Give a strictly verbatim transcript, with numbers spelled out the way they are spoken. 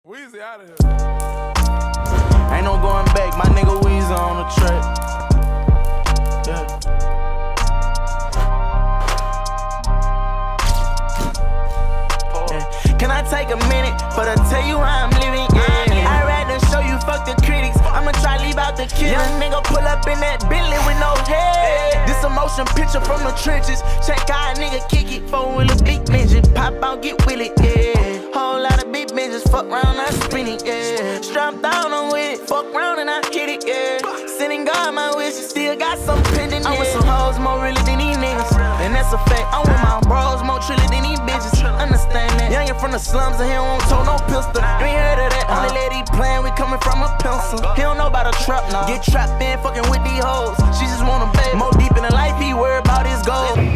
Weezy out of here. Ain't no going back, my nigga Weezy on the track. Yeah. Yeah. Can I take a minute for to tell you how I'm living? Yeah. I'd rather show you fuck the critics. I'ma try leave out the kids. Young nigga pull up in that Bentley with no head. This a motion picture from the trenches. Check how a nigga kick it. Four with a big midget. Pop out, get with it, yeah. Whole lot of big bitches, fuck round, I spin it, yeah. Strapped down, I'm with it, fuck round and I hit it, yeah. Sending God my wishes, still got some pending, yeah. I'm with some hoes more really than these niggas, and that's a fact. I'm with my bros more truly than these bitches, understand that. Youngin' from the slums and he don't tote no pistol. You ain't heard of that, only lady playing, we coming from a pencil. He don't know about a trap, nah. Get trapped in, fucking with these hoes. She just want a baby, more deep in the life, he worried about his goals.